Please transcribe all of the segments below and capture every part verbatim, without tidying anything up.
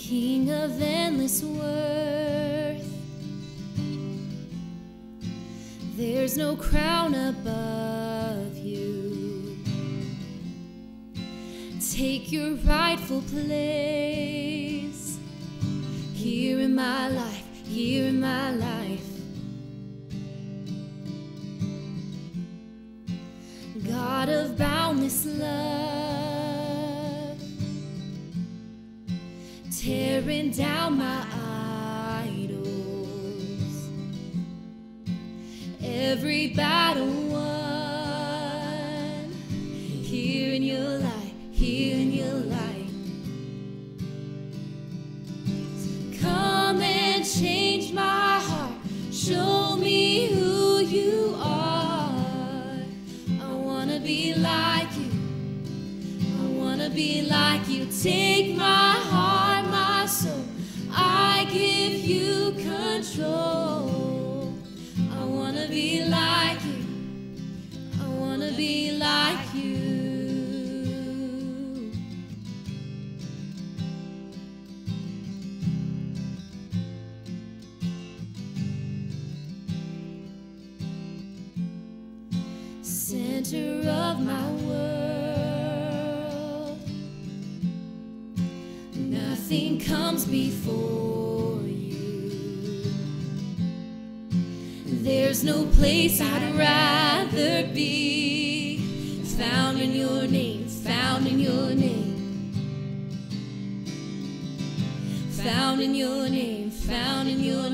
King of endless worth. There's no crown above you. Take your rightful place here in my life, here in my life. God of boundless love, tearing down my idols, every battle won, here in your light, here in your light. So come and change my heart, show me who you are. I wanna be like you, I wanna be like you. Take my heart, my soul, I give you control. I wanna be like you, I wanna be like you. Center of my world, nothing comes before you. There's no place I'd rather be, found in your name, found in your name, found in your name, found in your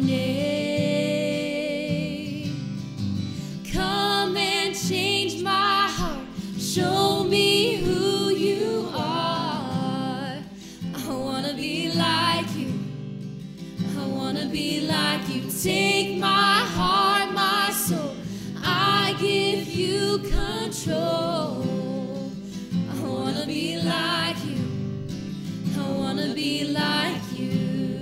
name. Come and change my heart, show me who you are. I wanna be like you, I wanna be like you. Take my heart, my soul, I give you control. I wanna be like you, I wanna be like you.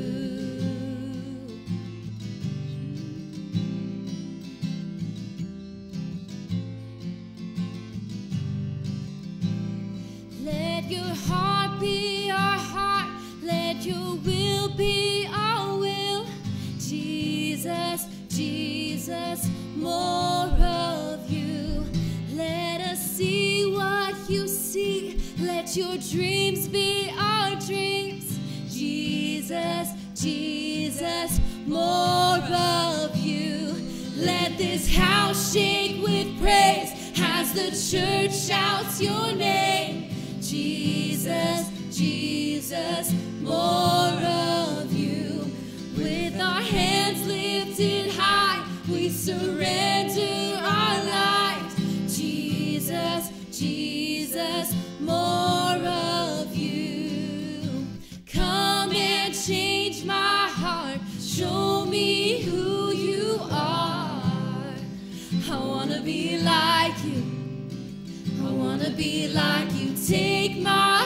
Let your heart be our heart, let your will be our will. Jesus, Jesus, more of you. Let us see what you see, let your dreams be our dreams. Jesus, Jesus, more of you. Let this house shake with praise as the church shouts your name. Jesus, Jesus, more of you. With our hands lifted high, we surrender our lives. Jesus, Jesus, more of you. Come and change my heart, show me who you are. I wanna be like you, I wanna be like you. Take my